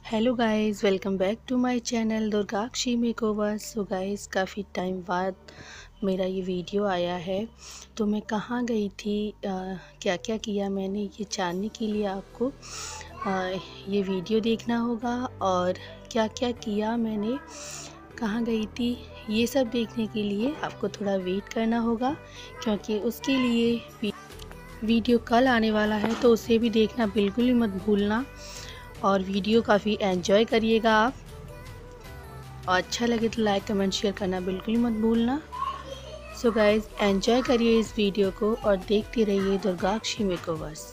Hello guys, welcome back to my channel Durgakshi makeover. So guys, काफ़ी time बाद मेरा ये वीडियो आया है। तो मैं कहाँ गई थी, क्या क्या किया मैंने, ये जानने के लिए आपको ये वीडियो देखना होगा। और क्या क्या किया मैंने, कहाँ गई थी, ये सब देखने के लिए आपको थोड़ा वेट करना होगा, क्योंकि उसके लिए वीडियो कल आने वाला है। तो उसे भी देखना बिल्कुल भी मत भूलना। और वीडियो काफ़ी एंजॉय करिएगा आप, और अच्छा लगे तो लाइक कमेंट शेयर करना बिल्कुल मत भूलना। सो गाइज, एंजॉय करिए इस वीडियो को और देखते रहिए दुर्गाक्षी मेकओवर्स।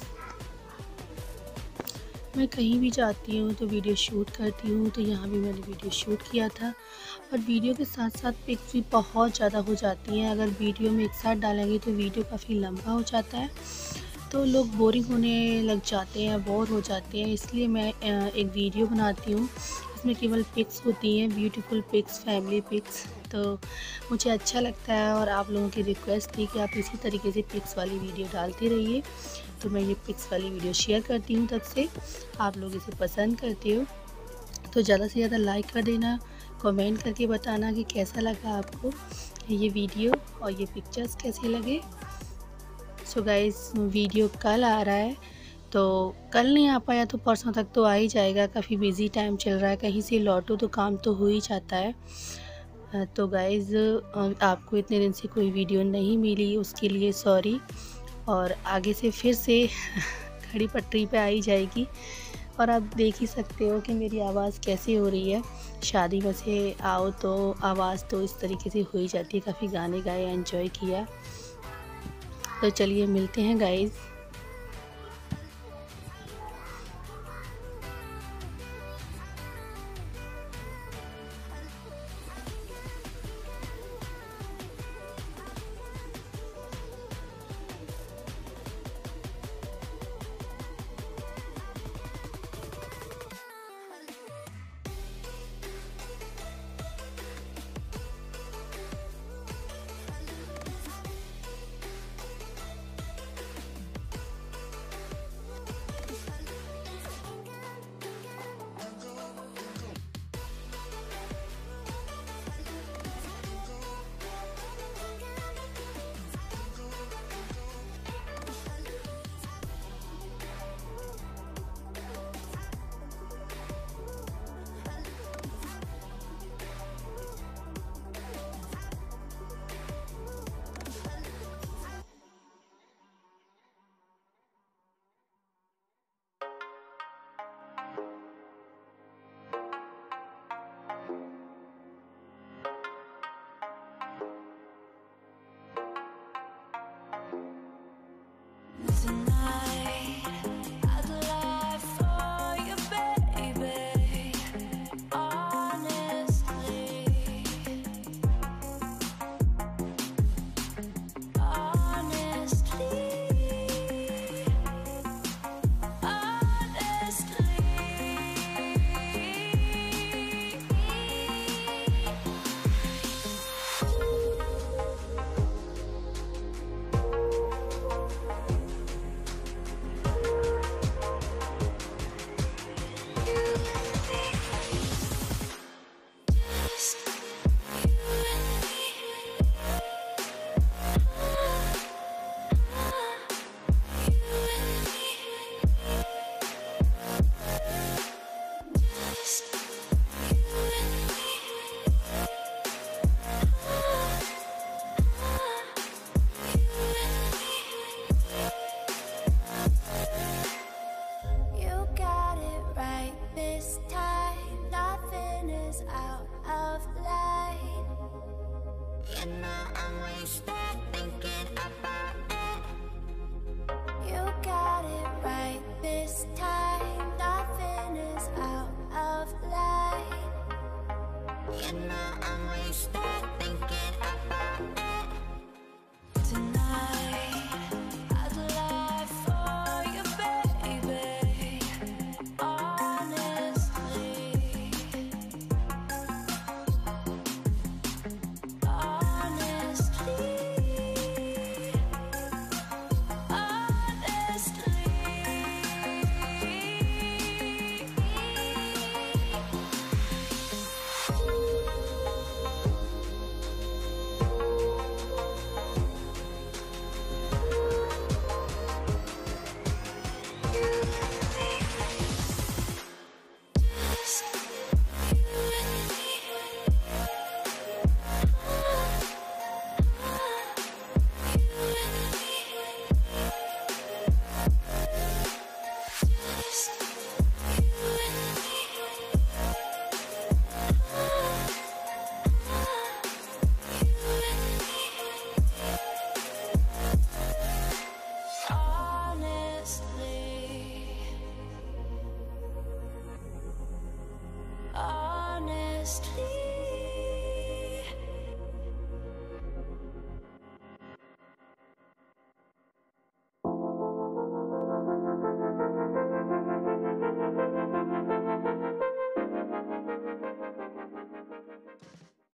मैं कहीं भी जाती हूँ तो वीडियो शूट करती हूँ, तो यहाँ भी मैंने वीडियो शूट किया था। और वीडियो के साथ साथ पिक्स भी बहुत ज़्यादा हो जाती हैं। अगर वीडियो में एक साथ डालेंगे तो वीडियो काफ़ी लंबा हो जाता है, तो लोग बोरिंग होने लग जाते हैं, बोर हो जाते हैं। इसलिए मैं एक वीडियो बनाती हूँ, इसमें केवल पिक्स होती हैं, ब्यूटीफुल पिक्स, फैमिली पिक्स। तो मुझे अच्छा लगता है और आप लोगों की रिक्वेस्ट थी कि आप इसी तरीके से पिक्स वाली वीडियो डालते रहिए। तो मैं ये पिक्स वाली वीडियो शेयर करती हूँ, तब से आप लोग इसे पसंद करते हो। तो ज़्यादा से ज़्यादा लाइक कर देना, कमेंट करके बताना कि कैसा लगा आपको ये वीडियो और ये पिक्चर्स कैसे लगे। सो गाइस, वीडियो कल आ रहा है, तो कल नहीं आ पाया तो परसों तक तो आ ही जाएगा। काफ़ी बिजी टाइम चल रहा है, कहीं से लौटो तो काम तो हो ही जाता है। तो गाइस, आपको इतने दिन से कोई वीडियो नहीं मिली, उसके लिए सॉरी। और आगे से फिर से खड़ी पटरी पे आ ही जाएगी। और आप देख ही सकते हो कि मेरी आवाज़ कैसे हो रही है। शादी में से आओ तो आवाज़ तो इस तरीके से हो ही जाती है। काफ़ी गाने गाए, एंजॉय किया। तो चलिए मिलते हैं गाइस। just leave